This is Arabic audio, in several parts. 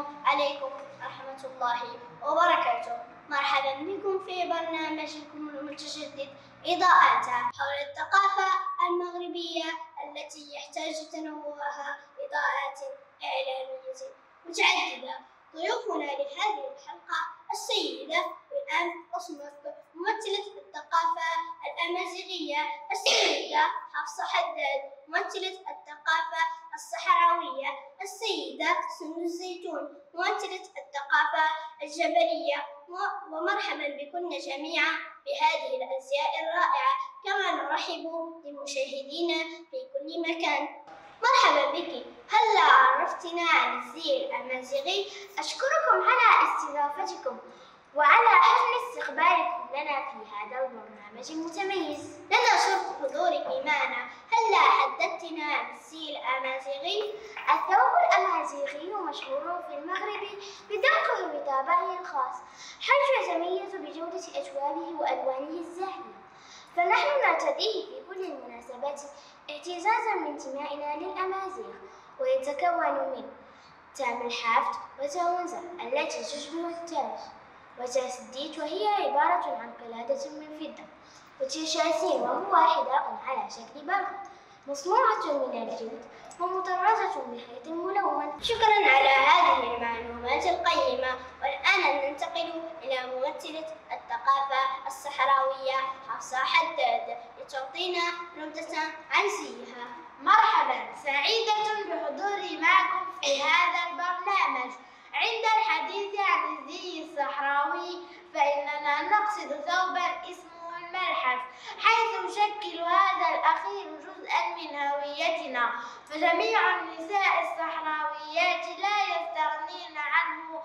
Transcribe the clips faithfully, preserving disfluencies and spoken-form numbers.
السلام عليكم ورحمة الله وبركاته. مرحبا بكم في برنامجكم المتجدد إضاءات حول الثقافة المغربية التي يحتاج تنوعها إضاءات إعلامية متعددة. ضيوفنا لهذه الحلقة السيدة وئام عصمت ممثلة الثقافة الأمازيغية، السيدة حفصة حداد ممثلة الثقافة الصحراوية، السيدة سندس زيتون ممثلة الثقافة الجبلية. ومرحبا بكن جميعا بهذه الأزياء الرائعة، كما نرحب بمشاهدينا في كل مكان. مرحبا بك، هلا عرفتنا عن الزي الأمازيغي؟ أشكركم على استضافتكم وعلى حسن استقبالكم لنا في هذا البرنامج المتميز. لنا شرف حضورك معنا، هلا حدثتنا عن الزي الأمازيغي؟ الثوب الأمازيغي مشهور في المغرب بدمجه بطابعه الخاص، حيث يتميز بجودة أثوابه وألوانه الزاهية، فنحن نرتديه في كل المناسبات اعتزازا بانتمائنا للأمازيغ، ويتكون من تام الحافت وتاونزا التي تشبه التاج، وتاس الديت وهي عبارة عن قلادة من فضة، وتيشاسين وهو حذاء على شكل برغل مصنوعة من الجلد ومطرزة بخيط ملون. شكرا على هذه المعلومات القيمة. والآن ننتقل إلى ممثلة الثقافة الصحراوية حفصة حداد لتعطينا نبذة عن زيها. مرحبا، سعيدة بحضوري معكم في هذا البرنامج. عند الحديث عن الزي الصحراوي فإننا نقصد ثوبا اسمه الملحف، حيث يشكل هذا الأخير جزءا من هويتنا، فجميع النساء الصحراويات لا يستغنين عنه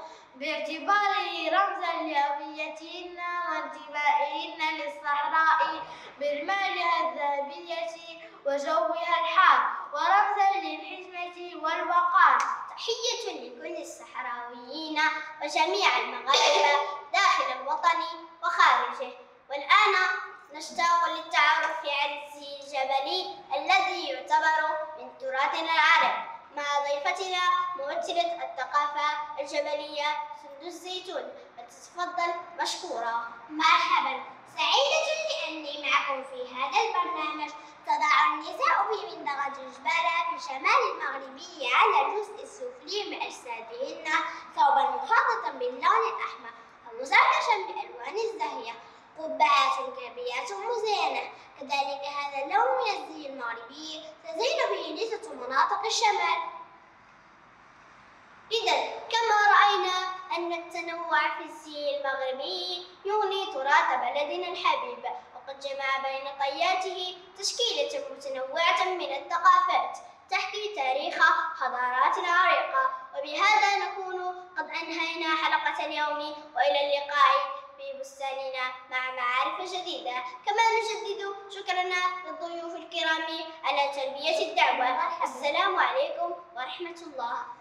باعتباره رمزا لهويتهن وانتمائهن للصحراء برمالها الذهبية وجوها الحار، ورمزا للحشمة والوقار. تحية لكل الصحراويين وجميع المغاربة داخل الوطن وخارجه. والآن نشتاق للتعرف على الزي الجبلي الذي يعتبر من تراثنا العربي مع ضيفتنا ممثلة الثقافة الجبلية سندس زيتون، فتتفضل مشكورة. مرحبا، سعيدة لأني معكم في هذا البرنامج. تضع النساء في منطقة جبالة في شمال المغربية على الجزء السفلي من أجسادهن ثوبا مخططا باللون الأحمر ومزركشا بالألوان الزاهية، قبعات كبيرات مزينة. كذلك هذا اللون من الزي المغربي تزين به نساء مناطق الشمال. إذا كما رأينا أن التنوع في الزي المغربي يغني تراث بلدنا الحبيب، وقد جمع بين طياته تشكيلة متنوعة من الثقافات تحكي تاريخ حضاراتنا العريقة. وبهذا نكون قد أنهينا حلقة اليوم، وإلى اللقاء في بستاننا مع معارف جديدة. كما نجدد شكرنا للضيوف الكرام على تلبية الدعوة. السلام عليكم ورحمة الله.